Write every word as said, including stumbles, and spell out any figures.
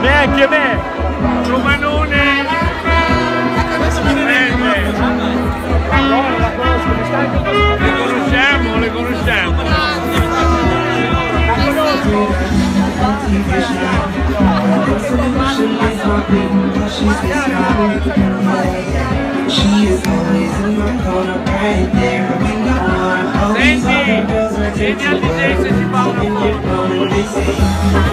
Neanche me! Romanone! No, la conosco, mi stai che le conosciamo, le conosciamo! La conosco! Senti, senti al D J se ci fa una foto.